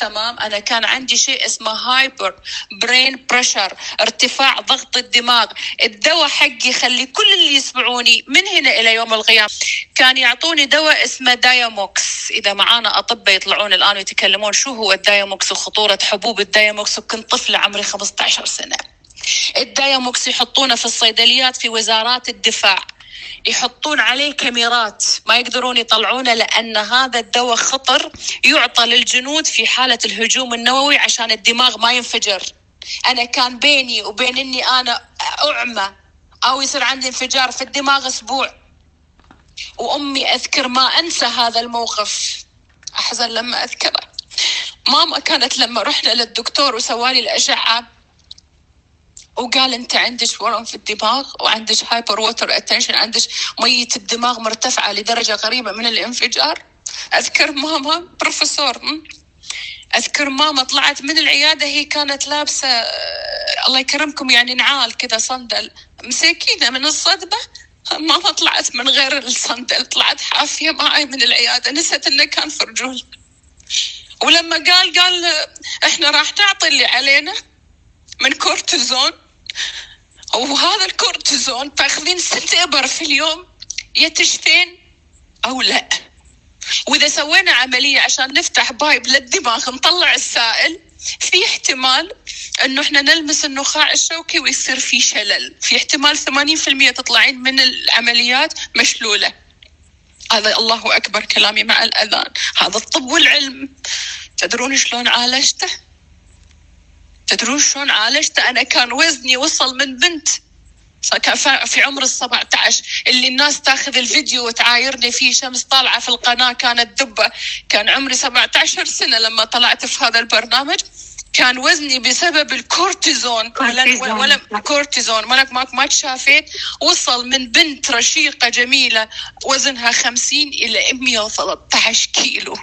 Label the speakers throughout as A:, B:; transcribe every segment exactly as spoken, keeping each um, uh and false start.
A: تمام. أنا كان عندي شيء اسمه هايبر برين بريشر، ارتفاع ضغط الدماغ. الدواء حقي يخلي كل اللي يسمعوني من هنا إلى يوم القيامة كان يعطوني دواء اسمه داياموكس. إذا معانا أطباء يطلعون الآن ويتكلمون شو هو الداياموكس وخطورة حبوب الداياموكس، وكنت طفلة عمري خمسة عشر سنة. الداياموكس يحطونه في الصيدليات في وزارات الدفاع، يحطون عليه كاميرات ما يقدرون يطلعونه، لأن هذا الدواء خطر، يعطى للجنود في حالة الهجوم النووي عشان الدماغ ما ينفجر. أنا كان بيني وبين إني أنا أعمى أو يصير عندي انفجار في الدماغ أسبوع. وأمي أذكر ما أنسى هذا الموقف، أحزن لما أذكره. ماما كانت لما رحنا للدكتور وسوالي الأشعة وقال أنت عندك ورم في الدماغ وعندك هايبر ووتر اتنشن، عندك مية الدماغ مرتفعة لدرجة قريبة من الانفجار. أذكر ماما بروفيسور، أذكر ماما طلعت من العيادة، هي كانت لابسة الله يكرمكم يعني نعال كذا صندل، مساكينة من الصدمة. ماما طلعت من غير الصندل، طلعت حافية معي من العيادة، نسيت إنه كان في رجول. ولما قال قال إحنا راح نعطي اللي علينا من كورتيزون، وهذا الكورتيزون تاخذين ست إبر في اليوم يتشفين أو لا. وإذا سوينا عملية عشان نفتح بايب للدماغ نطلع السائل، في احتمال إنه إحنا نلمس النخاع الشوكي ويصير في شلل، في احتمال ثمانين في المية تطلعين من العمليات مشلولة. هذا الله أكبر كلامي مع الأذان، هذا الطب والعلم. تدرون شلون عالجته؟ تدرون شلون عالجته؟ أنا كان وزني وصل من بنت كان في عمر السبعة عشر اللي الناس تاخذ الفيديو وتعايرني فيه، شمس طالعة في القناة كانت دبة، كان عمري سبعة عشر سنة لما طلعت في هذا البرنامج. كان وزني بسبب الكورتيزون،
B: كورتيزون.
A: ولا كورتيزون مالك ماك ما تشافيت، وصل من بنت رشيقة جميلة وزنها خمسين إلى مئة وثلاثة عشر كيلو.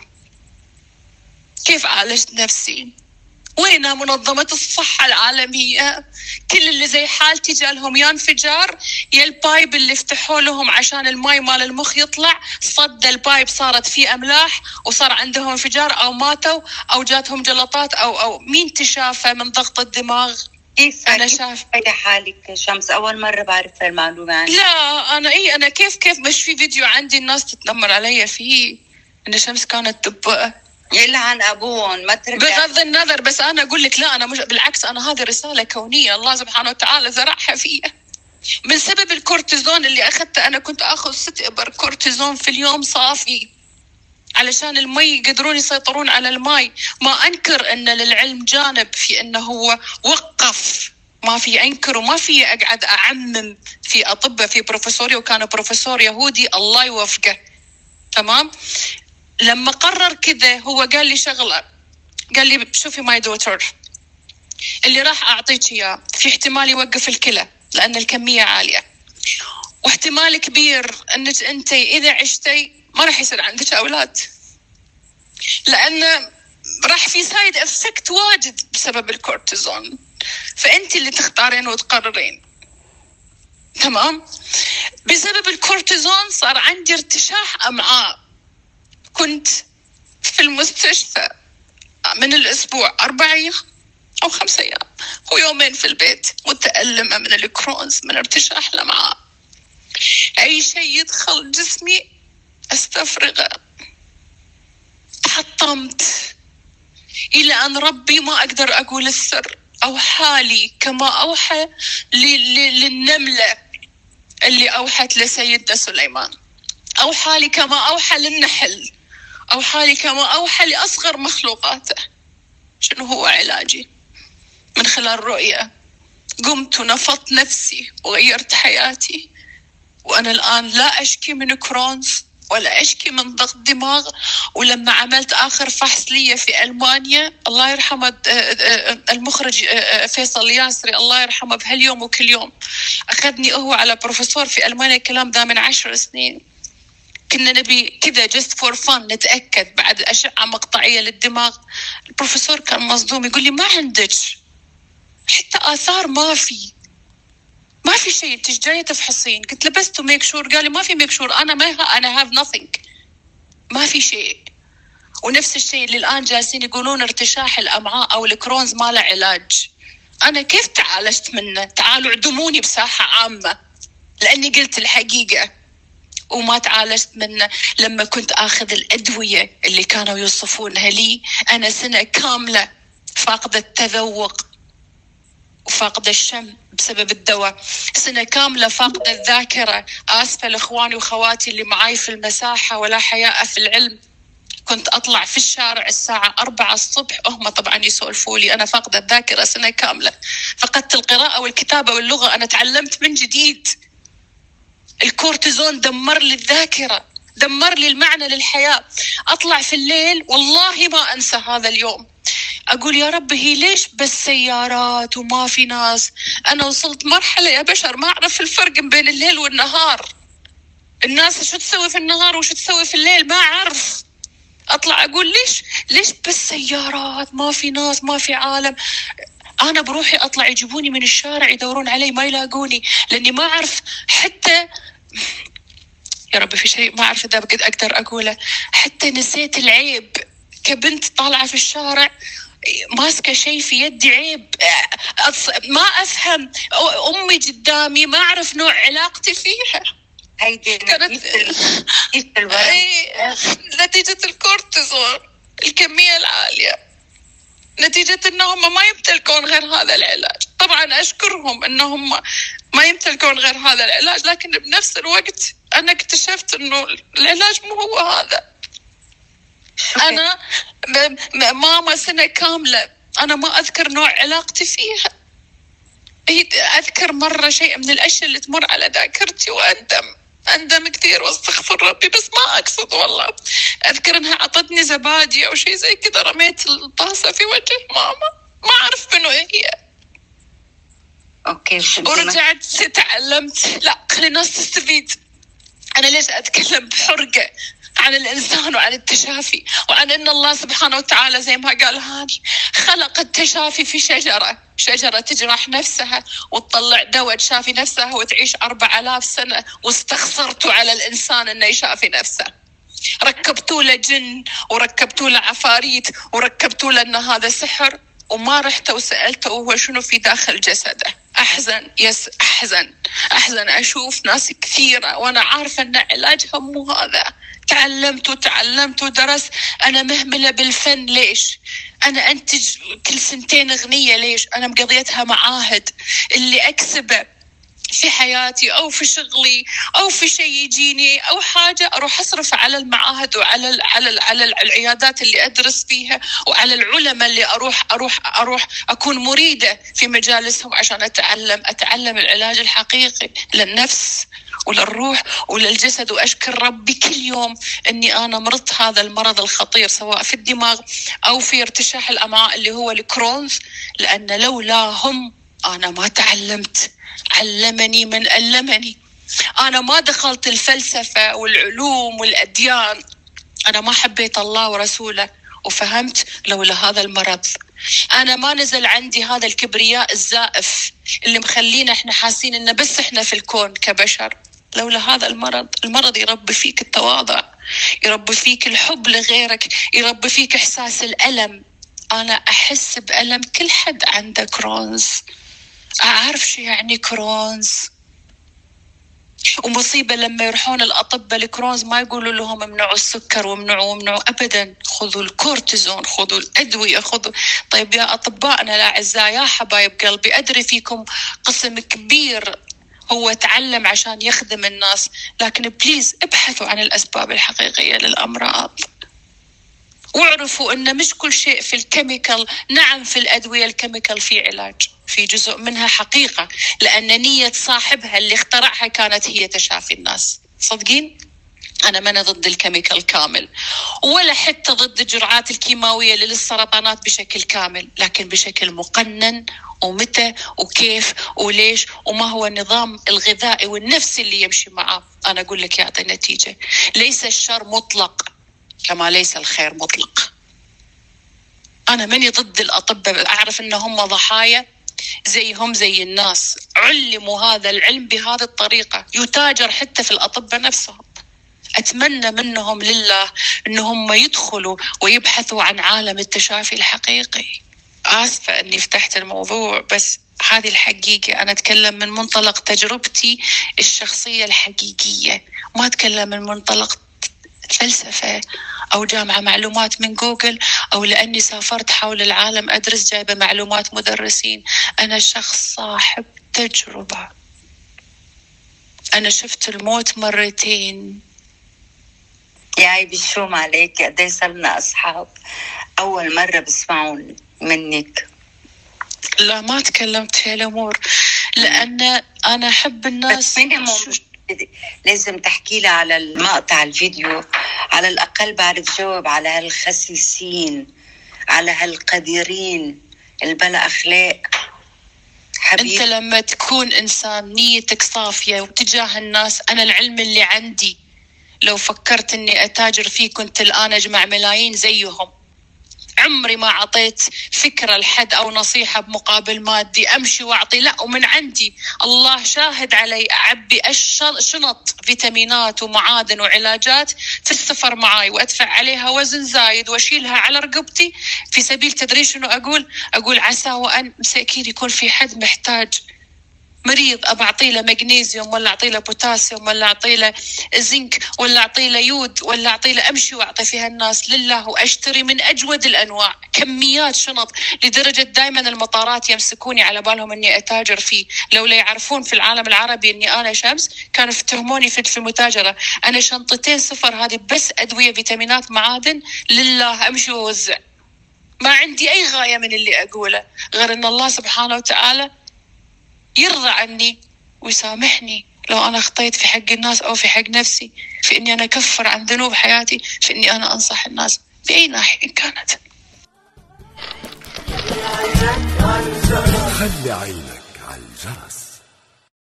A: كيف عالجت نفسي؟ وين منظمة الصحة العالمية؟ كل اللي زي حالتي جالهم يا انفجار يا البايب اللي فتحوا لهم عشان الماي مال المخ يطلع، صد البايب صارت فيه أملاح وصار عندهم انفجار أو ماتوا أو جاتهم جلطات أو أو مين تشافى من ضغط الدماغ.
B: كيف أنا شاف حالك شمس؟ أول مرة بعرف المعلومة عنك.
A: لا أنا إيه أنا كيف كيف مش في فيديو عندي الناس تتنمر علي فيه إن شمس كانت دبة
B: يلعن أبوهم ما ترجع.
A: بغض النظر، بس أنا أقول لك لا، أنا مش بالعكس، أنا هذه رسالة كونية الله سبحانه وتعالى زرعها فيها من سبب الكورتيزون اللي أخذته. أنا كنت أخذ ست إبر كورتيزون في اليوم صافي علشان المي يقدرون يسيطرون على المي. ما أنكر أن للعلم جانب في أنه هو وقف، ما في أنكر وما في أقعد أعمم في أطباء في بروفيسوري، وكان بروفيسور يهودي الله يوفقه تمام. لما قرر كذا هو قال لي شغلة، قال لي شوفي ماي دوتر اللي راح أعطيك إياه في احتمال يوقف الكلى لأن الكمية عالية، واحتمال كبير أنك أنت إذا عشتي ما راح يصير عندك أولاد، لأن راح في سايد افكت واجد بسبب الكورتيزون، فأنت اللي تختارين وتقررين تمام. بسبب الكورتيزون صار عندي ارتشاح أمعاء، كنت في المستشفى من الأسبوع أربع أيام أو خمسة أيام ويومين في البيت متألمة من الكرونز، من ارتشاح الأمعاء. أي شيء يدخل جسمي أستفرغه. تحطمت إلى أن ربي ما أقدر أقول السر، أوحى لي كما أوحى للنملة اللي أوحت لسيدنا سليمان، أوحى لي كما أوحى للنحل، أوحى لي كما أوحى لأصغر مخلوقاته. شنو هو علاجي؟ من خلال رؤية قمت ونفضت نفسي وغيرت حياتي، وأنا الآن لا أشكي من كرونز ولا أشكي من ضغط دماغ. ولما عملت آخر فحص لي في ألمانيا الله يرحمه المخرج فيصل ياسري الله يرحمه بهاليوم وكل يوم أخذني هو على بروفيسور في ألمانيا، الكلام ده من عشر سنين. كنا نبي كذا just for fun نتأكد بعد أشعة مقطعية للدماغ. البروفيسور كان مصدوم يقول لي ما عندك حتى آثار، ما في ما في شيء، انت جايه تفحصين؟ قلت له بس تو ميك شور. قال لي ما في ميك شور، انا ما انا هاف nothing، ما في شيء. ونفس الشيء اللي الآن جالسين يقولون ارتشاح الأمعاء أو الكرونز ما له علاج. أنا كيف تعالجت منه؟ تعالوا اعدموني بساحة عامة لأني قلت الحقيقة، وما تعالجت منه. لما كنت آخذ الأدوية اللي كانوا يوصفونها لي، أنا سنة كاملة فاقدة التذوق وفاقدة الشم بسبب الدواء، سنة كاملة فاقدة الذاكرة. آسفة لإخواني وخواتي اللي معاي في المساحة، ولا حياء في العلم. كنت أطلع في الشارع الساعة أربعة الصبح، هم طبعا يسولفوا لي، أنا فاقدة الذاكرة سنة كاملة. فقدت القراءة والكتابة واللغة، أنا تعلمت من جديد. الكورتيزون دمر لي الذاكرة، دمر لي المعنى للحياة. أطلع في الليل والله ما أنسى هذا اليوم، أقول يا رب هي ليش بس سيارات وما في ناس؟ أنا وصلت مرحلة يا بشر ما أعرف الفرق بين الليل والنهار. الناس شو تسوي في النهار وشو تسوي في الليل ما أعرف. أطلع أقول ليش ليش بس سيارات، ما في ناس، ما في عالم. أنا بروحي أطلع يجيبوني من الشارع يدورون علي ما يلاقوني، لأني ما أعرف حتى يا رب في شيء ما أعرف إذا بقدر أقدر أقوله، حتى نسيت العيب. كبنت طالعة في الشارع ماسكة شيء في يدي عيب، ما أفهم. أمي قدامي ما أعرف نوع علاقتي فيها.
B: هيدي
A: كانت نتيجة الكورتيزون، الكمية العالية، نتيجة أنهم ما يمتلكون غير هذا العلاج. طبعا أشكرهم أنهم ما يمتلكون غير هذا العلاج، لكن بنفس الوقت أنا اكتشفت أنه العلاج مو هو هذا. أنا ماما سنة كاملة أنا ما أذكر نوع علاقتي فيها. أذكر مرة شيء من الأشياء اللي تمر على ذاكرتي وأندم أندم كثير واستغفر ربي، بس ما أقصد والله. أذكر أنها عطتني زبادي أو شيء زي كذا، رميت الطاسة في وجه ماما، ما أعرف منو هي.
B: أوكي.
A: ورجعت تعلمت لا خلي الناس تستفيد. أنا ليش أتكلم بحرقة عن الإنسان وعن التشافي وعن أن الله سبحانه وتعالى زي ما قال هاني خلق التشافي في شجرة شجرة تجرح نفسها وتطلع دواء تشافي نفسها وتعيش أربع آلاف سنة، واستخسرتوا على الإنسان أنه يشافي نفسه. ركبتوا له جن وركبتوا له عفاريت وركبتوا له أن هذا سحر، وما رحت وسألته هو شنو في داخل جسده. أحزن يس أحزن أحزن أشوف ناس كثيرة وأنا عارفة أن علاجها مو هذا. تعلمت وتعلمت ودرست. أنا مهملة بالفن ليش؟ أنا أنتج كل سنتين أغنية ليش؟ أنا مقضيتها معاهد. اللي أكسبه في حياتي أو في شغلي أو في شيء يجيني أو حاجة أروح أصرف على المعاهد وعلى على على العيادات اللي أدرس فيها وعلى العلماء اللي أروح أروح أروح أكون مريدة في مجالسهم عشان أتعلم أتعلم العلاج الحقيقي للنفس وللروح وللجسد. وأشكر ربي كل يوم أني أنا مرضت هذا المرض الخطير سواء في الدماغ أو في ارتشاح الأمعاء اللي هو الكرونز، لأن لولاهم أنا ما تعلمت. علمني من علمني. أنا ما دخلت الفلسفة والعلوم والأديان، أنا ما حبيت الله ورسوله وفهمت لولا هذا المرض. أنا ما نزل عندي هذا الكبرياء الزائف اللي مخلينا إحنا حاسين إنه بس إحنا في الكون كبشر. لولا هذا المرض. المرض يربي فيك التواضع، يربي فيك الحب لغيرك، يربي فيك إحساس الألم. أنا أحس بألم كل حد عنده كرونز، أعرف شو يعني كرونز. ومصيبة لما يروحون الأطباء الكرونز ما يقولوا لهم امنعوا السكر وامنعوا وامنعوا أبدا، خذوا الكورتيزون، خذوا الأدوية، خذوا. طيب يا أطباءنا الأعزاء يا حبايب قلبي، أدري فيكم قسم كبير هو تعلم عشان يخدم الناس، لكن بليز ابحثوا عن الأسباب الحقيقية للأمراض، واعرفوا أن مش كل شيء في الكيميكال. نعم في الأدوية الكيميكال في علاج، في جزء منها حقيقة، لأن نية صاحبها اللي اخترعها كانت هي تشافي الناس. صدقين أنا ما ضد الكيميكال كامل، ولا حتى ضد الجرعات الكيماوية للسرطانات بشكل كامل، لكن بشكل مقنن، ومتى وكيف وليش وما هو النظام الغذائي والنفسي اللي يمشي معه. أنا أقول لك يعطي نتيجة. ليس الشر مطلق كما ليس الخير مطلق. أنا ماني ضد الأطباء، أعرف أنهم ضحايا زيهم زي الناس، علموا هذا العلم بهذه الطريقة، يتاجر حتى في الأطباء نفسهم. أتمنى منهم لله أنهم يدخلوا ويبحثوا عن عالم التشافي الحقيقي. آسفة أني فتحت الموضوع، بس هذه الحقيقة. أنا أتكلم من منطلق تجربتي الشخصية الحقيقية، ما أتكلم من منطلق فلسفة أو جامعة معلومات من جوجل، أو لأني سافرت حول العالم أدرس جايبة معلومات مدرسين. أنا شخص صاحب تجربة، أنا شفت الموت مرتين.
B: يا عيب الشوم عليك، قد ايه صرنا أصحاب، أول مرة بسمعون منك.
A: لا ما تكلمت في الأمور لأن أنا أحب الناس.
B: لازم تحكي لها على المقطع الفيديو، على الأقل بعرف جاوب على هالخسيسين، على هالقديرين البلا أخلاق. حبيب.
A: أنت لما تكون إنسان نيتك صافية وتجاه الناس، أنا العلم اللي عندي لو فكرت أني أتاجر فيه كنت الآن أجمع ملايين زيهم. عمري ما عطيت فكرة لحد أو نصيحة بمقابل مادي أمشي وأعطي، لا، ومن عندي الله شاهد علي أعبي شنط فيتامينات ومعادن وعلاجات في السفر معاي، وأدفع عليها وزن زايد وأشيلها على رقبتي في سبيل تدري شنو أقول أقول عسى وأن مساكين يكون في حد محتاج مريض أبى أعطي له مغنيسيوم ولا أعطي له بوتاسيوم ولا أعطي له زنك ولا أعطي له يود ولا أعطي له، أمشي وأعطي فيها الناس لله، وأشتري من أجود الأنواع كميات شنط، لدرجة دائما المطارات يمسكوني على بالهم أني أتاجر فيه. لو لا يعرفون في العالم العربي أني أنا شمس كانوا يفتهموني في المتاجرة. أنا شنطتين صفر هذه بس أدوية فيتامينات معادن لله، أمشي وأوزع. ما عندي أي غاية من اللي أقوله غير أن الله سبحانه وتعالى يرضى عني ويسامحني لو أنا أخطيت في حق الناس أو في حق نفسي، في إني أنا أكفر عن ذنوب حياتي، في إني أنا أنصح الناس بأي ناحية كانت.
C: خلي عينك على الجرس.